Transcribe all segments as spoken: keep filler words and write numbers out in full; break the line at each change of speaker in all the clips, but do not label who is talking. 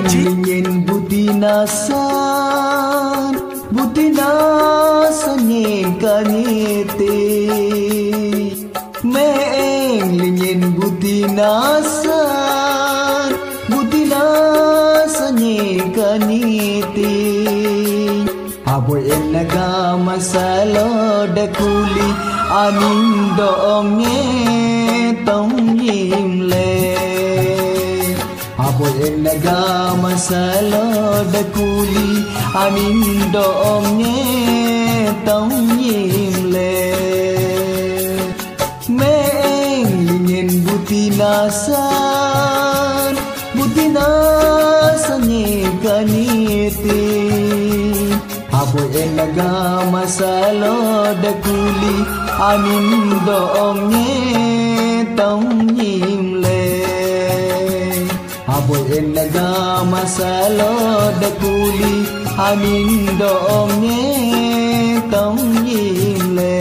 lingin butinasan butinasan yen kanite Meeng lingin butinasan butinasan yen kanite Aboy enaga masalo dakuli anindo onge tong yimle Aboy enaga masalo dakuli anindo onge tong yimle Meeng lingin butinasan butinasan ye kanite Aboy enaga masalo dakuli anindo onge tong yimle Aboy enaga masalo dakuli anindo onge tong yimle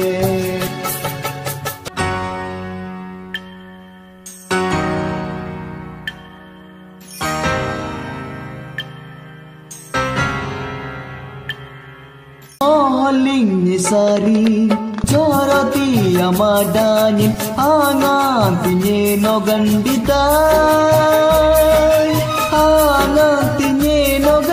Ling sari joroti amadanin angantinye no ganditai angantinye no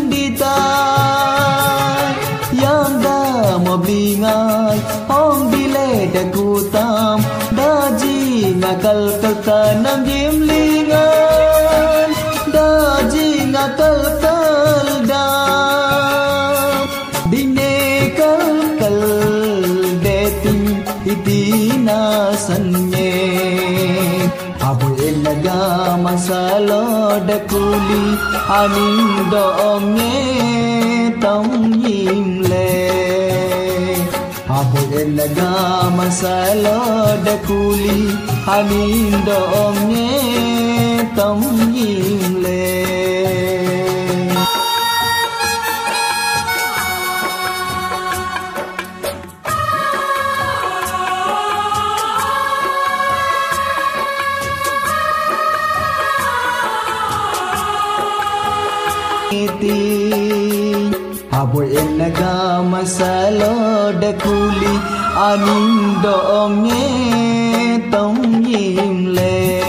ganditai yanda mabingai om bile dagutam daji ngakal kaltanam gimlingan daji ngakal kaldam dine itina sanye Aboy enaga masalo dakuli anindo onge tong yimle Aboy enaga masalo dakuli anindo onge tong yimle Aboy enaga masalo dakuli anindo onge tong yimle